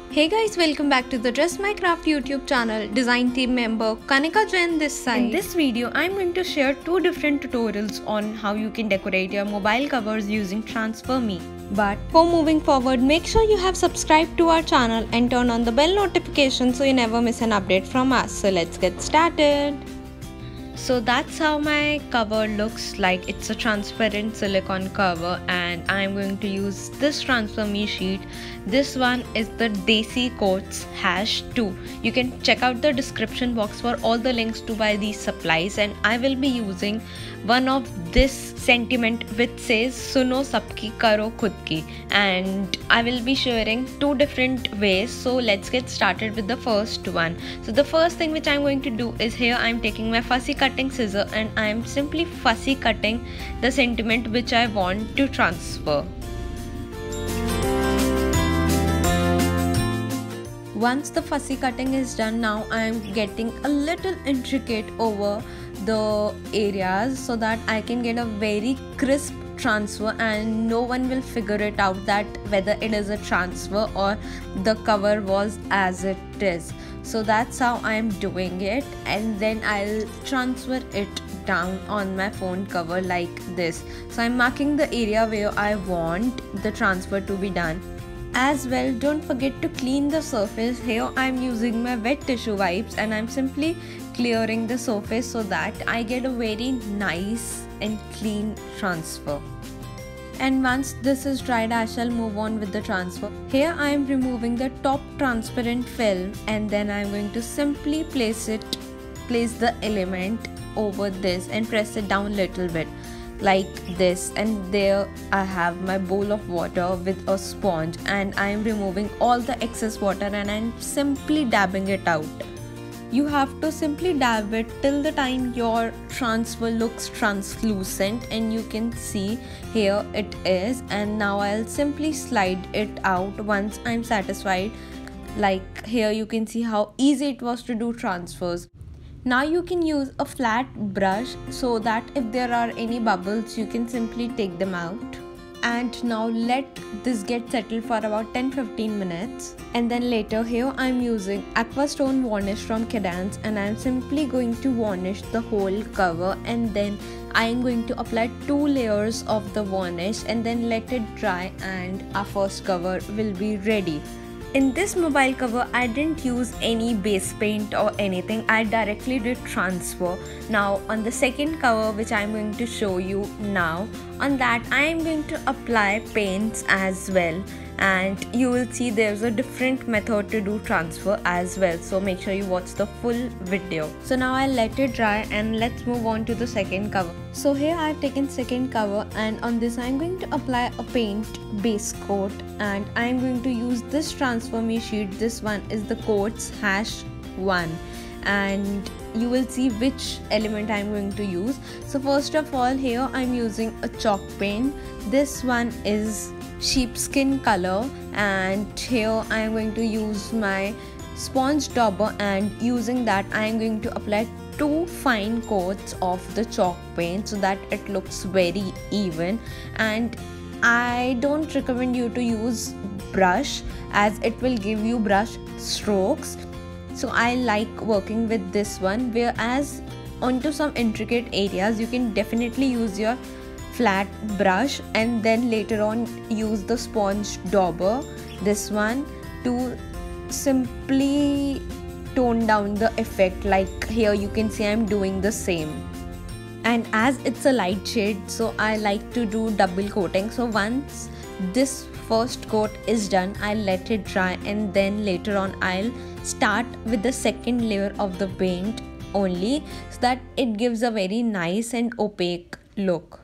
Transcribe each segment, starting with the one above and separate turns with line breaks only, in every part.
Hey guys, welcome back to the Dress My Craft YouTube channel. Design team member Kanika Jain this side. In this video, I'm going to share two different tutorials on how you can decorate your mobile covers using TransferMe. But before moving forward, make sure you have subscribed to our channel and turn on the bell notification so you never miss an update from us. So let's get started. So that's how my cover looks like. It's a transparent silicone cover and I'm going to use this TransferMe sheet. This one is the Desi Coats #2. You can check out the description box for all the links to buy these supplies, and I will be using one of this sentiment which says Suno Sabki Karo Khud Ki, and I will be sharing two different ways. So let's get started with the first one. So the first thing which I'm going to do is, here I'm taking my fussy cutting scissor and I'm simply fussy cutting the sentiment which I want to transfer. Once the fussy cutting is done, now I am getting a little intricate over the areas so that I can get a very crisp transfer and no one will figure it out that whether it is a transfer or the cover was as it is. So that's how I am doing it, and then I'll transfer it down on my phone cover like this. So I'm marking the area where I want the transfer to be done. As well, don't forget to clean the surface. Here I'm using my wet tissue wipes and I'm simply clearing the surface so that I get a very nice and clean transfer. And once this is dried, I shall move on with the transfer. Here I am removing the top transparent film and then I'm going to simply place the element over this and press it down a little bit like this, and there I have my bowl of water with a sponge and I am removing all the excess water and I'm simply dabbing it out. You have to simply dab it till the time your transfer looks translucent, and you can see here it is. And now I'll simply slide it out once I'm satisfied. Like here you can see how easy it was to do transfers. Now you can use a flat brush so that if there are any bubbles you can simply take them out. And now let this get settled for about 10-15 minutes, and then later here I'm using Aqua Stone varnish from Cadence and I'm simply going to varnish the whole cover, and then I'm going to apply 2 layers of the varnish and then let it dry and our first cover will be ready. In this mobile cover, I didn't use any base paint or anything. I directly did transfer. Now on the second cover, which I'm going to show you now, on that I am going to apply paints as well, and you will see there's a different method to do transfer as well, so make sure you watch the full video. So now I'll let it dry and let's move on to the second cover. So here I've taken second cover and on this I'm going to apply a paint base coat, and I'm going to use this TransferMe sheet. This one is the Coats #1, and you will see which element I'm going to use. So first of all, here I'm using a chalk paint. This one is sheepskin color, and here I am going to use my sponge dauber, and using that I am going to apply 2 fine coats of the chalk paint so that it looks very even. And I don't recommend you to use brush as it will give you brush strokes, so I like working with this one, whereas onto some intricate areas you can definitely use your flat brush and then later on use the sponge dauber, this one, to simply tone down the effect. Like here you can see I'm doing the same, and as it's a light shade, so I like to do double coating. So once this first coat is done, I'll let it dry and then later on I'll start with the second layer of the paint only, so that it gives a very nice and opaque look.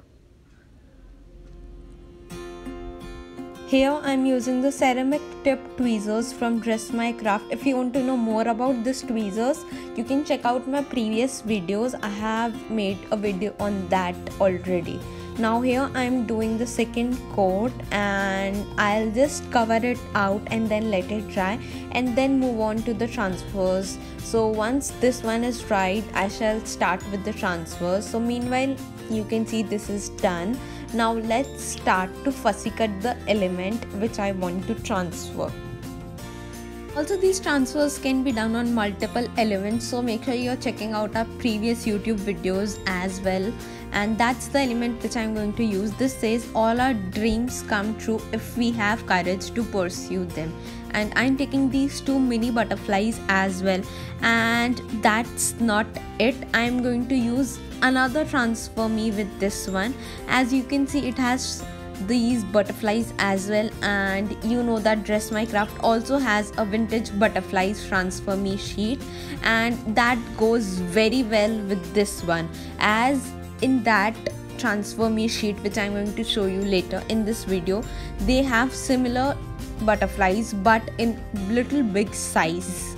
Here I'm using the ceramic tip tweezers from Dress My Craft. If you want to know more about this tweezers, you can check out my previous videos. I have made a video on that already. Now here I'm doing the second coat and I'll just cover it out and then let it dry and then move on to the transfers. So once this one is dried, I shall start with the transfers. So meanwhile you can see this is done. Now let's start to fussy cut the element which I want to transfer. Also, these transfers can be done on multiple elements, so make sure you're checking out our previous YouTube videos as well. And that's the element which I'm going to use. This says all our dreams come true if we have courage to pursue them. And I'm taking these two mini butterflies as well. And that's not it. I'm going to use another transfer me with this one. As you can see, it has these butterflies as well, and you know that Dress My Craft also has a vintage butterflies transfer me sheet, and that goes very well with this one, as in that transfer me sheet which I'm going to show you later in this video, they have similar butterflies but in little big size.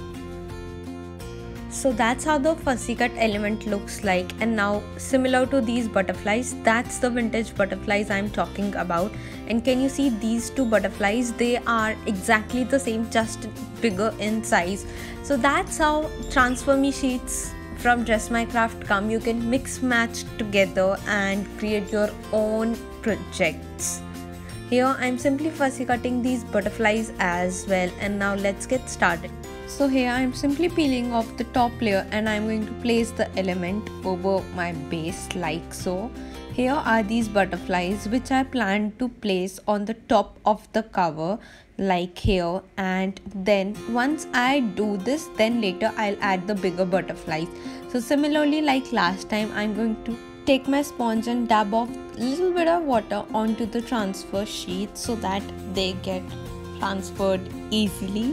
So that's how the fussy cut element looks like. And now, similar to these butterflies, that's the vintage butterflies I'm talking about. And can you see these two butterflies? They are exactly the same, just bigger in size. So that's how transfer me sheets from Dress My Craft come. You can mix match together and create your own projects. Here I'm simply fussy cutting these butterflies as well, and now let's get started. So here I'm simply peeling off the top layer and I'm going to place the element over my base like so. Here are these butterflies which I plan to place on the top of the cover like here, and then once I do this, then later I'll add the bigger butterflies. So similarly like last time, I'm going to take my sponge and dab off a little bit of water onto the transfer sheet so that they get transferred easily.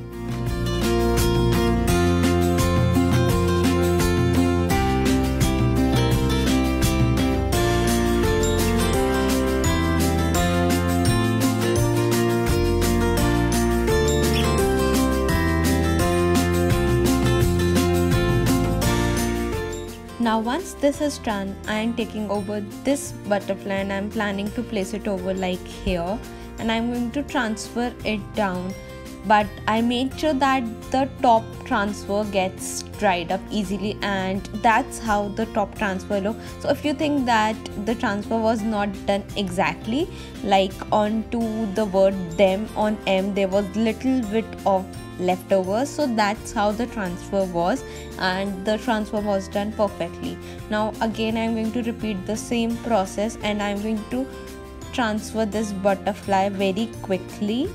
Now once this is done, I am taking over this butterfly and I am planning to place it over like here, and I am going to transfer it down, but I make sure that the top transfer gets dried up easily, and that's how the top transfer look. So if you think that the transfer was not done exactly, like onto the word them on M there was little bit of leftovers, so that's how the transfer was, and the transfer was done perfectly. Now again I'm going to repeat the same process and I'm going to transfer this butterfly very quickly,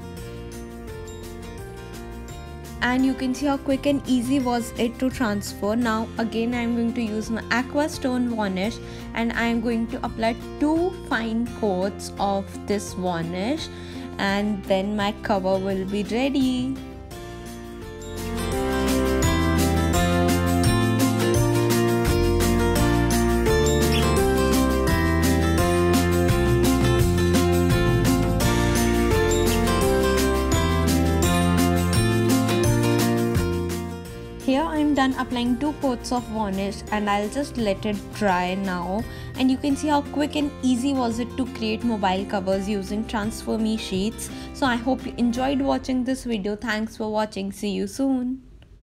and you can see how quick and easy was it to transfer. Now again I'm going to use my aqua stone varnish and I'm going to apply 2 fine coats of this varnish, and then my cover will be ready. Here I'm done applying 2 coats of varnish and I'll just let it dry now, and you can see how quick and easy was it to create mobile covers using transfer me sheets. So I hope you enjoyed watching this video. Thanks for watching. See you soon.